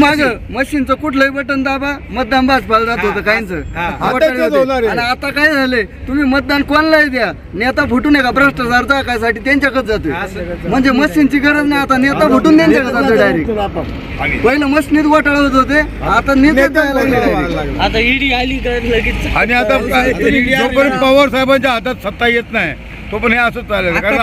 माग मशीनचं कुठलंही बटन दाबा मतदान भाजपाला जात होतं काहींचं, आणि आता काय झालंय, तुम्ही मतदान कोणालाही द्या, नेता फुटून का भ्रष्टाचार दाखायसाठी त्यांच्याकडे जातोय, म्हणजे मशीनची गरज नाही, आता नेता फुटून त्यांच्याकडे जातोय डायरेक्ट. पहिलं मशीनीत घोटाळा होत होते, आता नेते आता ईडी आली लगेच. आणि आता जोपर्यंत पवार साहेबांच्या हातात सत्ता येत नाही तोपर्यंत हे असंच चालेल. कारण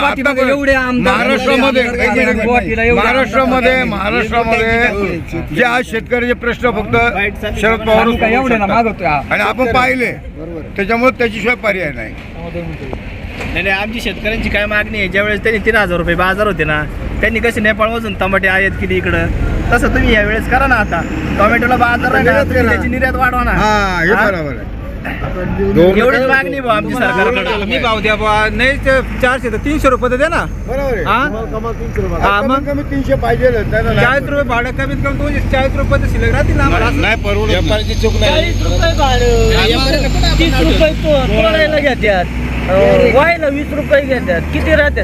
महाराष्ट्रामध्ये जे आज शेतकऱ्याचे प्रश्न फक्त शरद पवार आणि आपण पाहिले, त्याच्यामुळे त्याच्याशिवाय पर्याय नाही. नाही, आमची शेतकऱ्यांची काय मागणी आहे, ज्यावेळेस त्यांनी 3000 रुपये बाजार होते ना, त्यांनी कसे नेपाळमधून टमाटे आयात केली इकडं, तसं तुम्ही यावेळेस करा ना. आता टोमॅटोला बाजार त्याची निर्यात वाढवा ना. हे बरोबर आहे. एवढीच मागणी भाऊ आमची सरकारकडे. मी भाव द्या बा, नाही 400 तर 300 रुपये दे ना. कमी 300 पाहिजे. 40 रुपये भाडं कमीत कमी 240 रुपये तर शिल्लक राहतील ना आम्हाला. नाही परवडत. व्यापाराची चूक नाही. 40 रुपये भाडं, 30 रुपये तोडायला घेतात, वायला 20 रुपये घेतात, किती राहतात?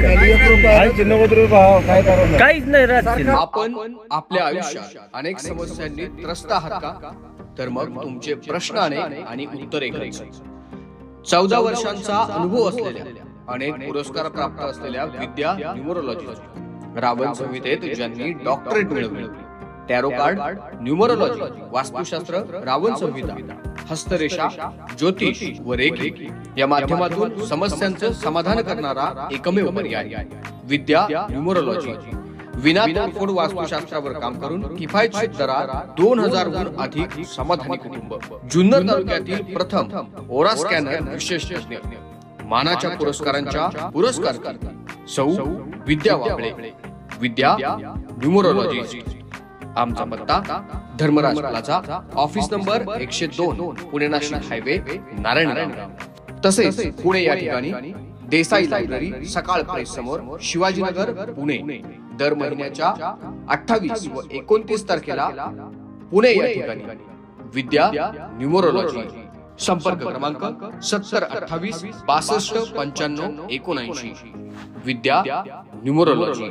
काहीच नाही राहत. आपण आपल्या आयुष्यात अनेक समस्यांनी त्रस्त आहात का? तर मग तुमचे प्रश्न आणि उत्तरे घ्यायचे. 14 वर्षांचा अनुभव असलेल्या, अनेक पुरस्कार प्राप्त असलेल्या विद्या न्यूमरोलॉजी, रावण संहितेत ज्यांनी डॉक्टरेट मिळवली, टॅरो कार्ड, न्यूमरोलॉजी, वास्तुशास्त्र, रावण संहिता, हस्तरेषा, ज्योतिष व रेखी या माध्यमातून समस्यांचं समाधान करणारा एकमेव पर्याय विद्या न्यूमरोलॉजी. विना तोडफोड वास्तुशास्त्रावर काम करून किफायतशीर दरात 2000हून अधिक समाधानी कुटुंब. जुन्नर तालुक्यातील प्रथम ओरा स्कॅनर विशेष तज्ञ, मानाच्या पुरस्कारांच्या पुरस्कार सौ विद्या वाबळे, विद्या न्यूमरोलॉजिस्ट. आमचा पत्ता Dharmaraj plaza, office number 102, Pune Nashik highway, Narayangaon. तसेच पुणे या ठिकाणी देसाई लायब्ररी, सकाळ प्रेस समोर, शिवाजीनगर, पुणे. दर महिन्याच्या 28 व 29 तारखेला पुणे या ठिकाणी विद्या न्यूमरोलॉजी. संपर्क क्रमांक 7028 62 95 79. विद्या न्यूमरोलॉजी.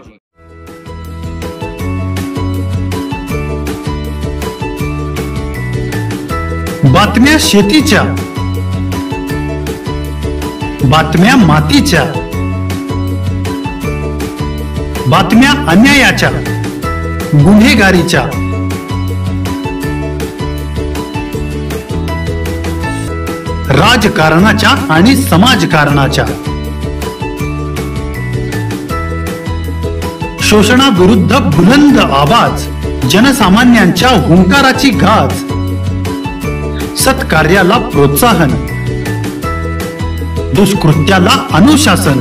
बातम्या शेतीच्या, बातम्या मातीच्या, बातम्या अन्यायाच्या, गुन्हेगारीच्या, राजकारणाच्या आणि समाजकारणाच्या, शोषणाविरुद्ध बुलंद आवाज, जनसामान्यांच्या हुंकाराची गाज, सत्कार्याला प्रोत्साहन, दुष्कृत्याला अनुशासन,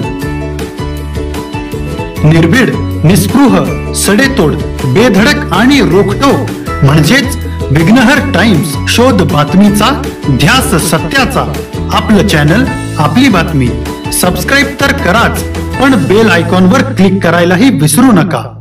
निर्भीड, निस्पृह, सडेतोड, बेधडक आणि रोखटोक म्हणजेच विघ्नहर टाइम्स. शोध बातमीचा, ध्यास सत्याचा. आपलं चॅनल, आपली बातमी. सबस्क्राईब तर कराच, पण बेल आयकॉनवर क्लिक करायलाही विसरू नका.